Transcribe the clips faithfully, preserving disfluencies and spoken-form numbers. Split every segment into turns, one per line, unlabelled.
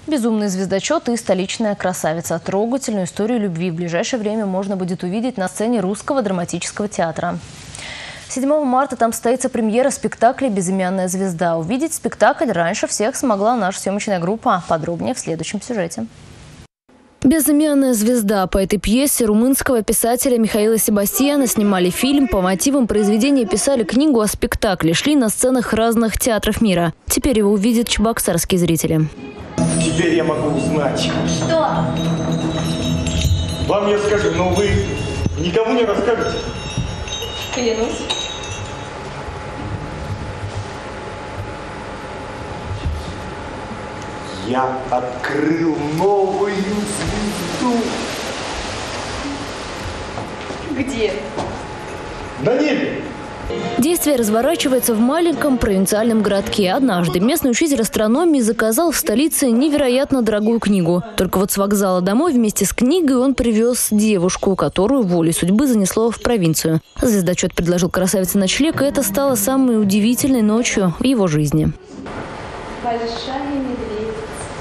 «Безумный звездочет» и «Столичная красавица». Трогательную историю любви в ближайшее время можно будет увидеть на сцене Русского драматического театра. седьмого марта там состоится премьера спектакля «Безымянная звезда». Увидеть спектакль раньше всех смогла наша съемочная группа. Подробнее в следующем сюжете. «Безымянная звезда». По этой пьесе румынского писателя Михаила Себастьяна снимали фильм. По мотивам произведения писали книгу о спектакле. Шли на сценах разных театров мира. Теперь его увидят чебоксарские зрители.
Теперь я могу узнать.
Что?
Вам я скажу, но вы никому не расскажете.
Клянусь.
Я открыл новую звезду.
Где?
На небе.
Действие разворачивается в маленьком провинциальном городке. Однажды местный учитель астрономии заказал в столице невероятно дорогую книгу. Только вот с вокзала домой вместе с книгой он привез девушку, которую волей судьбы занесло в провинцию. Звездочет предложил красавице ночлег, и это стало самой удивительной ночью в его жизни.
Большая медведица.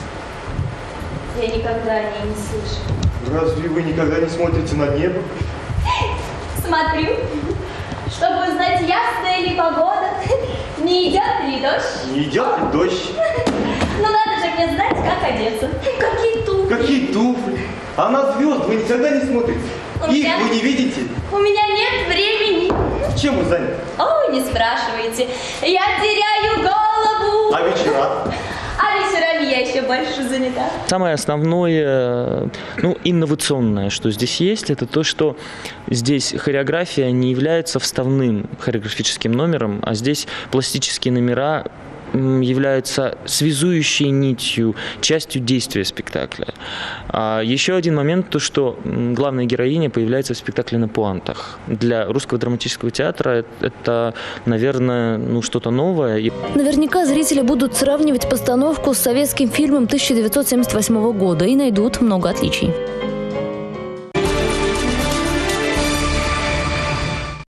Я никогда о ней не слышала.
Разве вы никогда не смотрите на небо?
Смотрю, чтобы узнать, ясная ли погода, не идет ли дождь.
Не идет ли дождь?
Ну надо же мне знать, как одеться. Какие туфли.
Какие туфли? А на звезд вы никогда не смотрите?
У
Их
меня-
вы не видите?
У меня нет времени.
Чем вы заняты?
О, не спрашивайте. Я теряю голову.
А вечера?
А вечерами я еще больше занята.
Самое основное, ну, инновационное, что здесь есть, это то, что здесь хореография не является вставным хореографическим номером, а здесь пластические номера являются связующей нитью, частью действия спектакля. А еще один момент, то что главная героиня появляется в спектакле на пуантах. Для Русского драматического театра это, наверное, ну, что-то новое.
Наверняка зрители будут сравнивать постановку с советским фильмом тысяча девятьсот семьдесят восьмого года и найдут много отличий.